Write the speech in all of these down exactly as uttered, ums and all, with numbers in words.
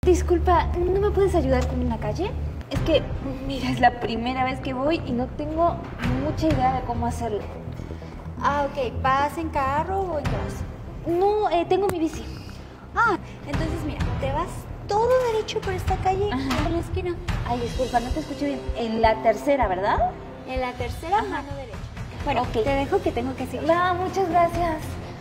disculpa, ¿no me puedes ayudar con una calle? Es que, mira, es la primera vez que voy y no tengo mucha idea de cómo hacerlo. Ah, ok. ¿Vas en carro o en qué vas? No, eh, tengo mi bici. Ah, entonces mira, te vas todo derecho por esta calle, en la esquina. Ay, disculpa, no te escuché bien. En la tercera, ¿verdad? En la tercera, Ajá. mano derecha. Bueno, okay. Te dejo que tengo que seguir. Va, muchas gracias.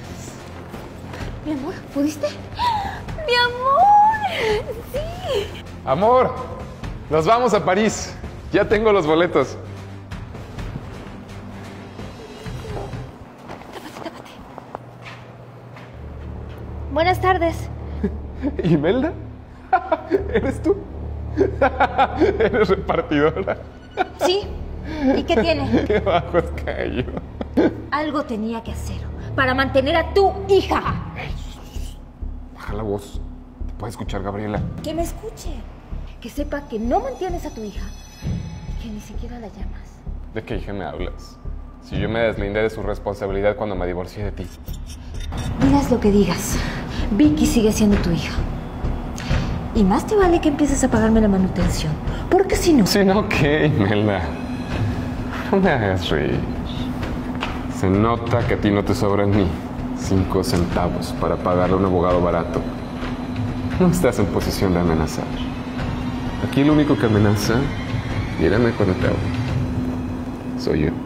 Mi amor, ¿pudiste? ¡Mi amor! ¡Sí! Amor, nos vamos a París. Ya tengo los boletos. Tápate, tápate. Buenas tardes. ¿Imelda? ¿Eres tú? ¿Eres repartidora? Sí. ¿Y qué tiene? Qué bajos cayó. Algo tenía que hacer para mantener a tu hija. Baja la voz. Te puede escuchar Gabriela. Que me escuche. Que sepa que no mantienes a tu hija y que ni siquiera la llamas. ¿De qué hija me hablas? Si yo me deslindé de su responsabilidad cuando me divorcié de ti. Digas lo que digas, Vicky sigue siendo tu hija. Y más te vale que empieces a pagarme la manutención. Porque si no... Si no, ¿qué, Imelda? No me hagas reír. Se nota que a ti no te sobran ni cinco centavos para pagarle a un abogado barato. No estás en posición de amenazar. Aquí el único que amenaza, mírame cuando te hablo, soy yo.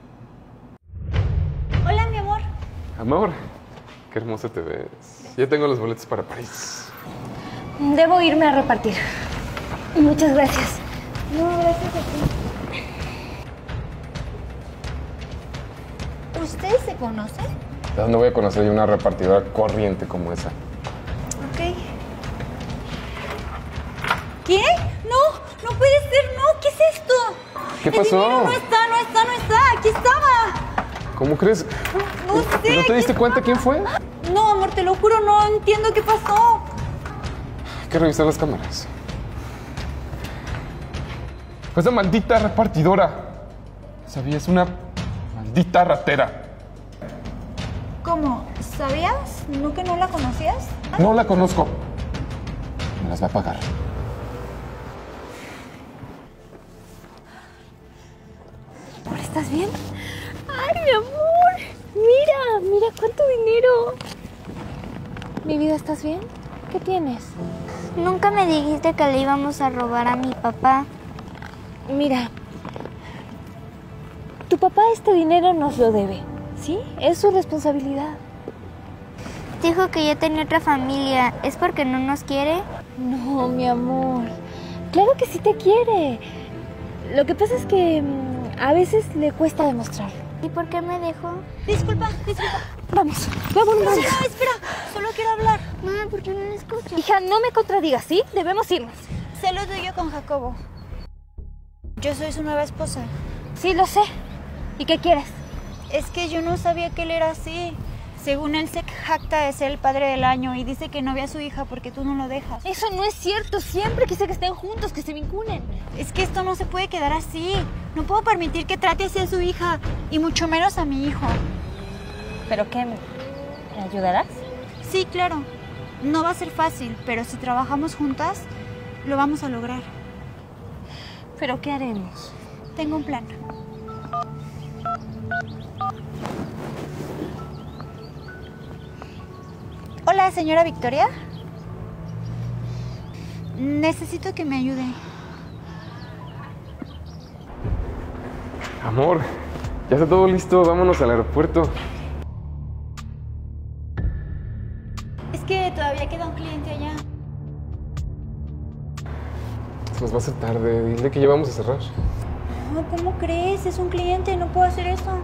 Hola, mi amor. Amor, qué hermosa te ves. Ya tengo los boletos para París. Debo irme a repartir. Muchas gracias. No, gracias a ti. ¿Ustedes se conocen? ¿De dónde voy a conocer yo una repartidora corriente como esa? Ok. ¿Qué? No, no puede ser, no. ¿Qué es esto? ¿Qué El pasó? dinero no está, no está, no está. Aquí estaba. ¿Cómo crees? No sé. ¿No te diste cuenta quién fue? No, amor, te lo juro, no entiendo qué pasó. Hay que revisar las cámaras. Fue esa maldita repartidora. ¿Sabías? Una maldita ratera. ¿Cómo? ¿Sabías? ¿No que no la conocías? No la conozco. Me las va a pagar. Amor, ¿estás bien? ¡Ay, mi amor! Mira, mira cuánto dinero. Mi vida, ¿estás bien? ¿Qué tienes? Nunca me dijiste que le íbamos a robar a mi papá. Mira, tu papá este dinero nos lo debe, ¿sí? Es su responsabilidad. Dijo que ya tenía otra familia. ¿Es porque no nos quiere? No, mi amor. Claro que sí te quiere. Lo que pasa es que mm, a veces le cuesta demostrarlo. ¿Y por qué me dejó? Disculpa, disculpa. Vamos, vamos, vamos. Espera, espera. Solo quiero hablar. Mamá, ¿por qué no me escuchas? Hija, no me contradigas, ¿sí? Debemos irnos. Sé lo tuyo con Jacobo. Yo soy su nueva esposa. Sí, lo sé. ¿Y qué quieres? Es que yo no sabía que él era así. Según él se jacta de ser el padre del año y dice que no ve a su hija porque tú no lo dejas. Eso no es cierto. Siempre quise que estén juntos, que se vinculen. Es que esto no se puede quedar así. No puedo permitir que trate así a su hija y mucho menos a mi hijo. ¿Pero qué? ¿Me ayudarás? Sí, claro. No va a ser fácil, pero si trabajamos juntas, lo vamos a lograr. ¿Pero qué haremos? Tengo un plan. Hola, señora Victoria. Necesito que me ayude. Amor, ya está todo listo. Vámonos al aeropuerto. Es que todavía queda un cliente allá. Se nos va a hacer tarde. Dile que ya vamos a cerrar. No, ¿cómo crees? Es un cliente, no puedo hacer eso.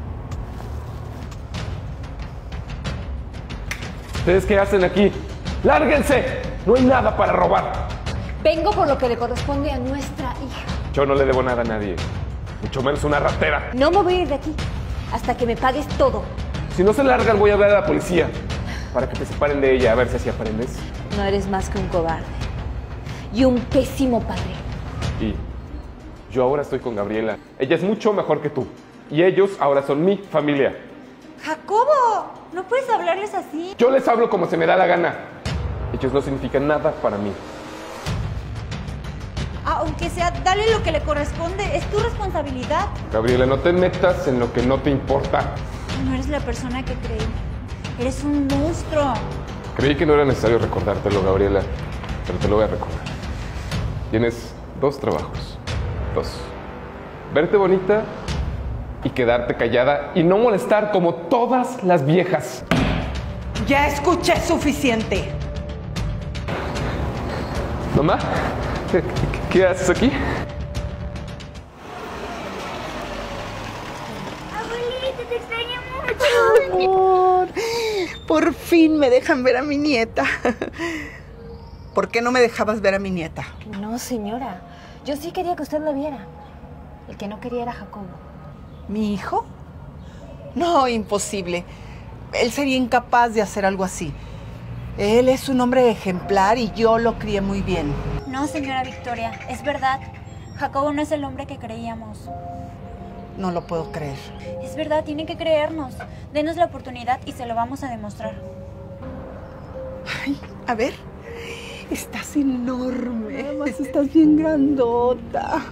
¿Ustedes qué hacen aquí? ¡Lárguense! No hay nada para robar. Vengo por lo que le corresponde a nuestra hija. Yo no le debo nada a nadie. Mucho menos una ratera. No me voy a ir de aquí hasta que me pagues todo. Si no se largan, voy a hablar a la policía. Para que te separen de ella, a ver si así aprendes. No eres más que un cobarde. Y un pésimo padre. Y yo ahora estoy con Gabriela. Ella es mucho mejor que tú. Y ellos ahora son mi familia. ¡Jacobo! No puedes hablarles así. Yo les hablo como se me da la gana. Ellos no significan nada para mí. aunque sea, dale lo que le corresponde. Es tu responsabilidad. Gabriela, no te metas en lo que no te importa. No eres la persona que creí. Eres un monstruo. Creí que no era necesario recordártelo, Gabriela, pero te lo voy a recordar. Tienes dos trabajos. Dos. Verte bonita y quedarte callada y no molestar como todas las viejas. Ya escuché suficiente. Mamá, ¿qué, qué, qué haces aquí? Abuelita, te extraño mucho. Amor, por fin me dejan ver a mi nieta. ¿Por qué no me dejabas ver a mi nieta? No, señora. Yo sí quería que usted la viera. El que no quería era Jacobo. ¿Mi hijo? No, imposible. Él sería incapaz de hacer algo así. Él es un hombre ejemplar y yo lo crié muy bien. No, señora Victoria, es verdad. Jacobo no es el hombre que creíamos. No lo puedo creer. Es verdad, tiene que creernos. Denos la oportunidad y se lo vamos a demostrar. Ay, a ver. Estás enorme. Además, estás bien grandota.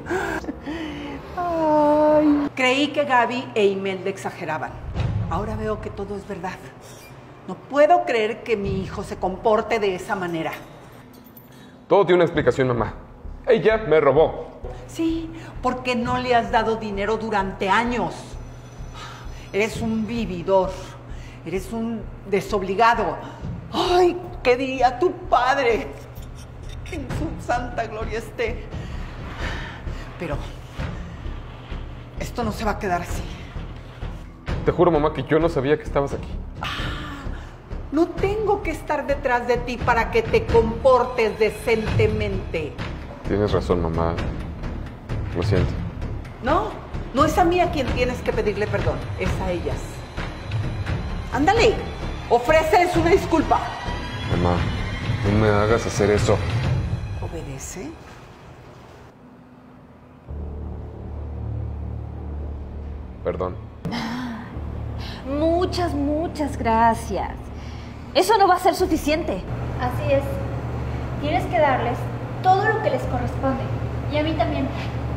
Ay. Creí que Gaby e Imelda exageraban. Ahora veo que todo es verdad. No puedo creer que mi hijo se comporte de esa manera. Todo tiene una explicación, mamá. Ella me robó. Sí, porque no le has dado dinero durante años. Eres un vividor. Eres un desobligado. ¡Ay! ¿Qué diría tu padre? Que en su santa gloria esté. Pero esto no se va a quedar así. Te juro, mamá, que yo no sabía que estabas aquí. No tengo que estar detrás de ti para que te comportes decentemente. Tienes razón, mamá. Lo siento. No, no es a mí a quien tienes que pedirle perdón, es a ellas. Ándale, ofréceles una disculpa. Mamá, no me hagas hacer eso. ¿Obedece? Perdón. Muchas, muchas gracias. Eso no va a ser suficiente. Así es. Tienes que darles todo lo que les corresponde. Y a mí también.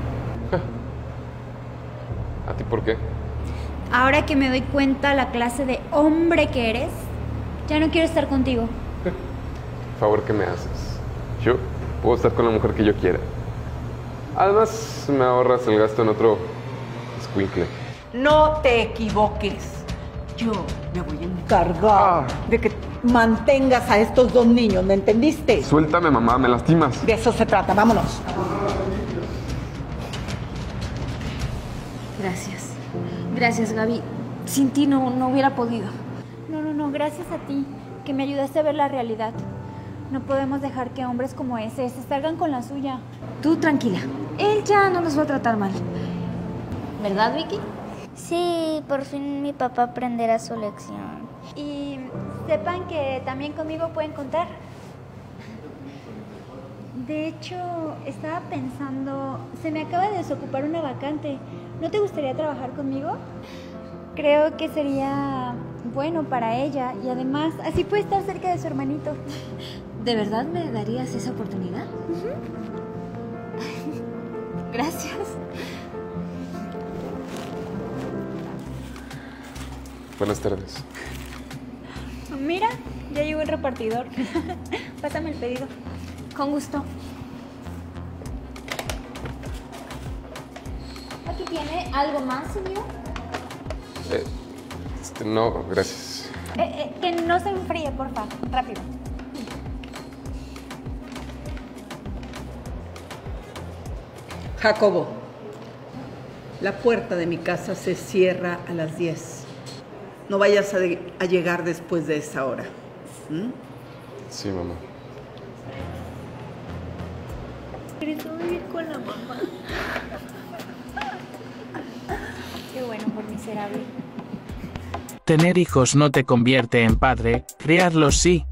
¿A ti por qué? Ahora que me doy cuenta la clase de hombre que eres, ya no quiero estar contigo. Favor que me haces. Yo puedo estar con la mujer que yo quiera. Además, me ahorras el gasto en otro escuincle. No te equivoques. Yo me voy a encargar de que mantengas a estos dos niños, ¿me entendiste? Suéltame, mamá, me lastimas. De eso se trata, vámonos. Gracias. Gracias, Gaby. Sin ti no, no hubiera podido. No, no, no, gracias a ti, que me ayudaste a ver la realidad. No podemos dejar que hombres como ese se salgan con la suya. Tú tranquila. Él ya no nos va a tratar mal. ¿Verdad, Vicky? Sí, por fin mi papá aprenderá su lección. Y sepan que también conmigo pueden contar. De hecho, estaba pensando, se me acaba de desocupar una vacante. ¿No te gustaría trabajar conmigo? Creo que sería bueno para ella y además así puede estar cerca de su hermanito. ¿De verdad me darías esa oportunidad? Uh-huh. Gracias. Buenas tardes. Mira, ya llegó el repartidor. Pásame el pedido. Con gusto. Aquí tiene algo más, señor. Eh, este, no, gracias. Eh, eh, que no se enfríe, por favor. Rápido. Jacobo, la puerta de mi casa se cierra a las diez. No vayas a, de, a llegar después de esa hora. ¿Mm? Sí, mamá. ¿Quieres vivir con la mamá? Qué bueno, por miserable. Tener hijos no te convierte en padre, criarlos sí.